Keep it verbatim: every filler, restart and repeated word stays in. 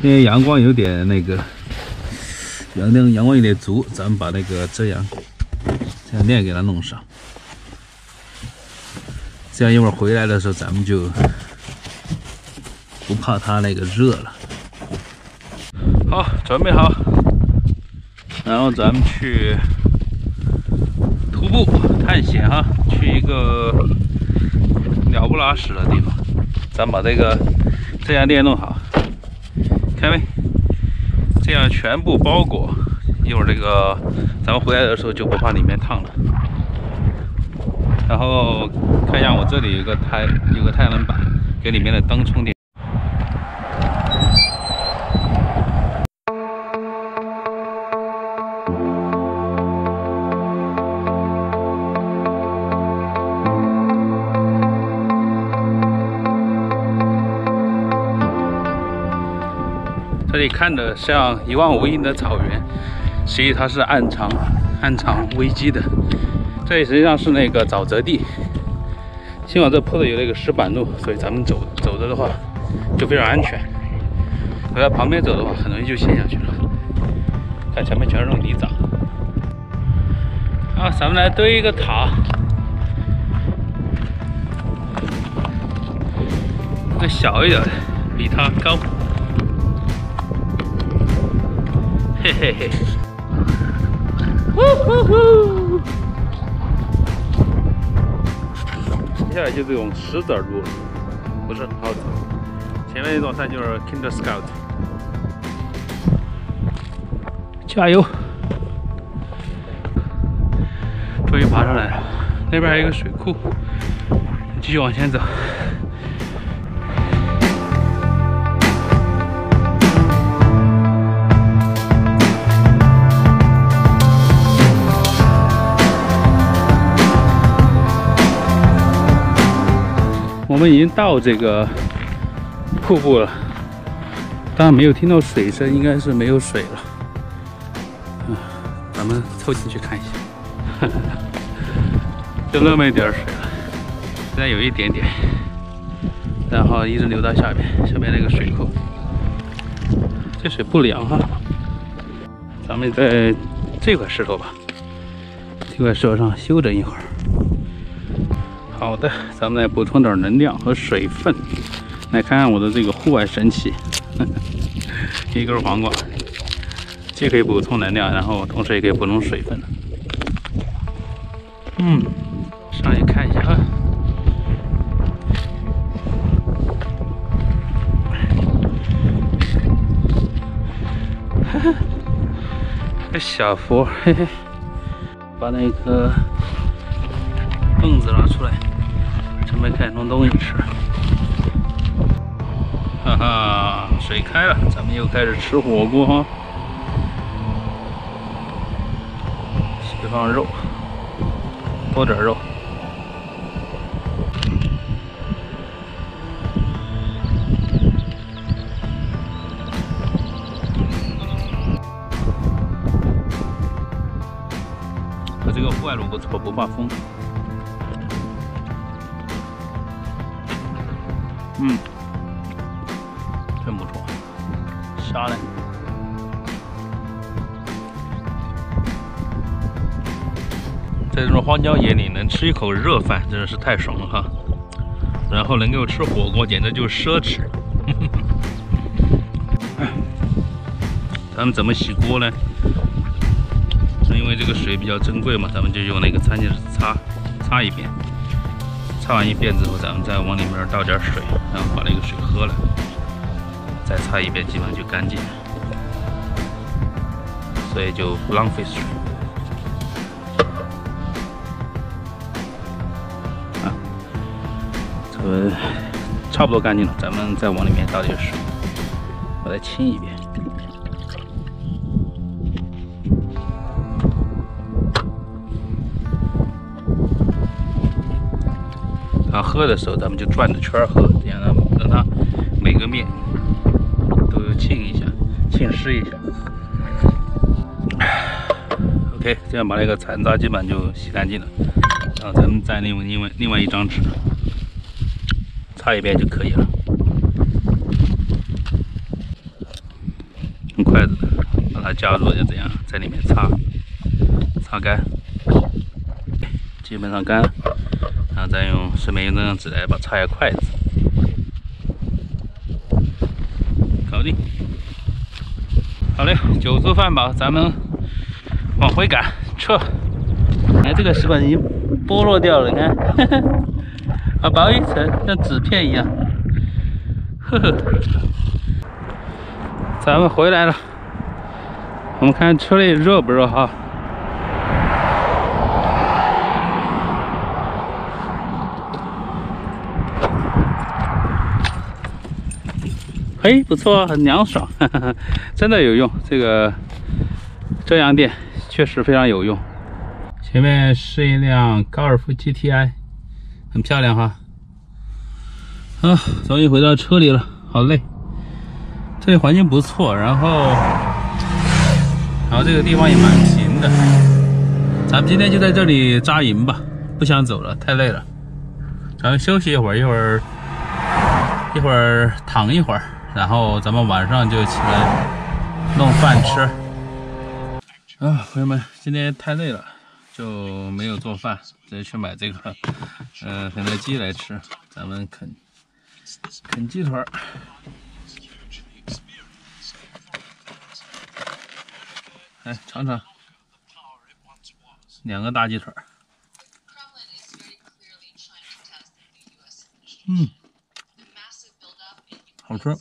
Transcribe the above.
因为阳光有点那个，阳光阳光有点足，咱们把那个遮阳遮阳垫给它弄上，这样一会儿回来的时候，咱们就不怕它那个热了。好，准备好，然后咱们去徒步探险哈，去一个鸟不拉屎的地方。咱把这个遮阳垫弄好。 看没？这样全部包裹，一会儿这个咱们回来的时候就不怕里面烫了。然后看一下我这里有个太有个太阳能板，给里面的灯充电。这里看着像一望无垠的草原，实际它是暗藏暗藏危机的。这里实际上是那个沼泽地，幸好这坡的有那个石板路，所以咱们走走着的话就非常安全。我在旁边走的话，很容易就陷下去了。看前面全是那种泥沼。啊，咱们来堆一个塔，这个小一点的，比它高。 嘿嘿嘿，呼呼呼！接下来就这种石子路了，不是很好走。前面那座山就是 Kinder Scout。加油！终于爬上来了，那边还有一个水库，继续往前走。 我们已经到这个瀑布了，当然没有听到水声，应该是没有水了。嗯，咱们凑进去看一下，就那么一点水了，现在有一点点，然后一直流到下面，下面那个水库，这水不凉哈。咱们在这块石头吧，这块石头上休整一会儿。 好的，咱们来补充点能量和水分。来看看我的这个户外神器，一根黄瓜，既可以补充能量，然后同时也可以补充水分。嗯，上去看一下啊。哈哈，这小佛，嘿嘿，把那个凳子拿出来。 准备开始弄东西吃，哈哈，水开了，咱们又开始吃火锅哈。先放肉，多点肉。它这个户外路不错，不怕风。 嗯，真不错，虾呢？在这种荒郊野岭能吃一口热饭，真的是太爽了哈！然后能够吃火锅，简直就是奢侈。咱们怎么洗锅呢？因为这个水比较珍贵嘛，咱们就用那个餐巾纸擦擦一遍。 擦完一遍之后，咱们再往里面倒点水，然后把那个水喝了，再擦一遍，基本上就干净了。所以就不浪费水。啊，这个差不多干净了，咱们再往里面倒点水，我再清一遍。 啊，喝的时候咱们就转着圈喝，这样让让它每个面都浸一下，浸湿一下。OK， 这样把那个残渣基本就洗干净了，然后咱们再另外另外另外一张纸擦一遍就可以了。 加入就这样在里面擦擦干，基本上干了，然后再用顺便用这张纸来把擦下筷子，搞定。好嘞，酒足饭饱，咱们往回赶，撤。哎，这个石板已经剥落掉了，你看，呵呵，好薄一层，像纸片一样。呵呵，咱们回来了，我们看车里热不热哈？哎，不错，很凉爽，呵呵，真的有用。这个遮阳垫确实非常有用。前面是一辆高尔夫 G T I， 很漂亮哈。啊，终于回到车里了，好累。这里环境不错，然后，然后这个地方也蛮平的。咱们今天就在这里扎营吧，不想走了，太累了。咱们休息一会儿，一会儿一会儿躺一会儿，然后咱们晚上就起来弄饭吃。啊，朋友们，今天太累了，就没有做饭，直接去买这个呃肯德基来吃。咱们啃啃鸡腿儿。来尝尝，两个大鸡腿儿，嗯，好吃。